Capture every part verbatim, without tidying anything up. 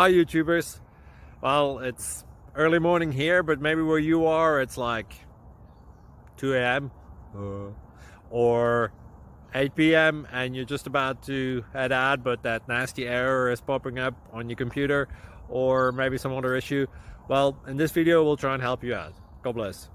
Hi YouTubers. Well, it's early morning here, but maybe where you are it's like two A M uh, or eight P M and you're just about to head out, but that nasty error is popping up on your computer, or maybe some other issue. Well, in this video we'll try and help you out. God bless.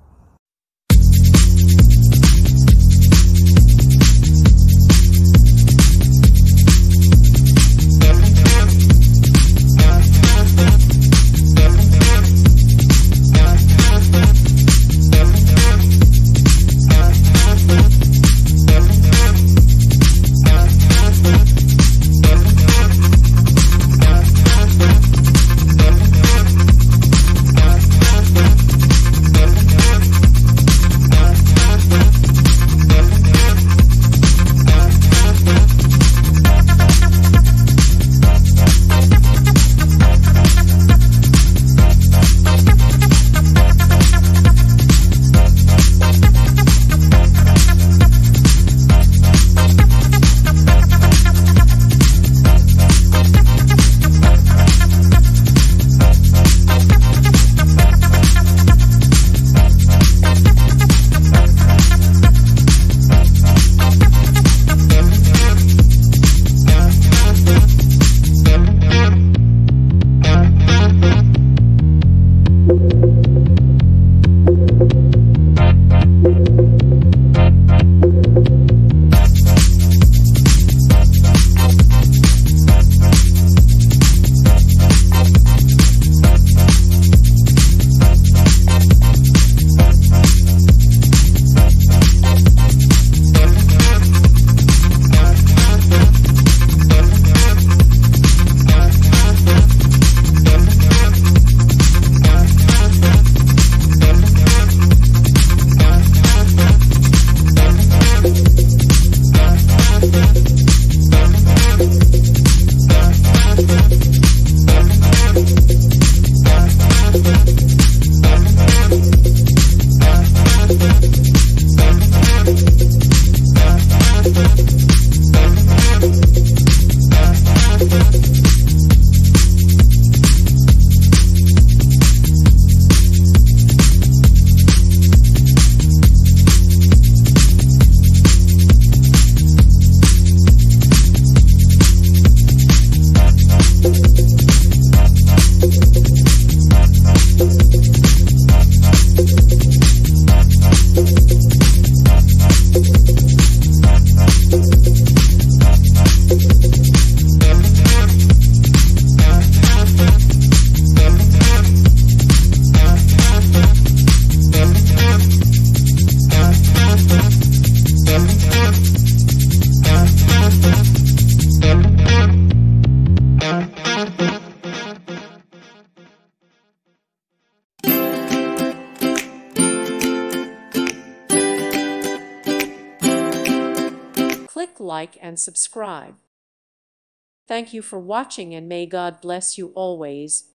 Click like and subscribe. Thank you for watching, and may God bless you always.